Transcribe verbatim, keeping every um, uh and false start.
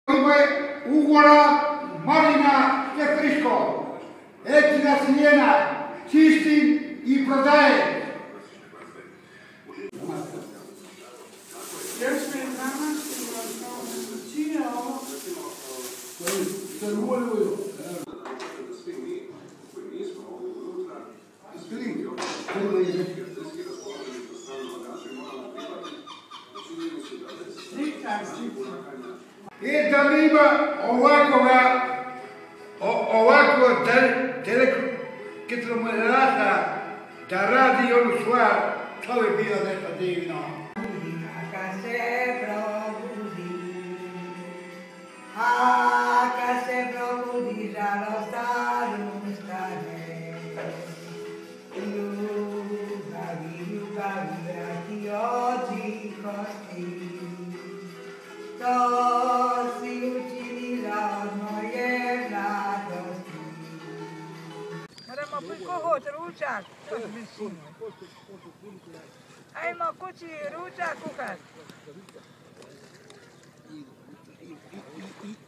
Come ugola, marina e frisco, etina siliena, cisti i protei. E da lima ovakova ovako telekilometrata da radi onu stvar, to bi bilo nešto divno. Kad se probudi, a kad se probudi žalostan ustane, ljubavi, ljubavi vrati oči kosti, to si učinila od moje mladosti. Moramo prikohod ručak, to mislim. Ajmo kući ručak kuhat.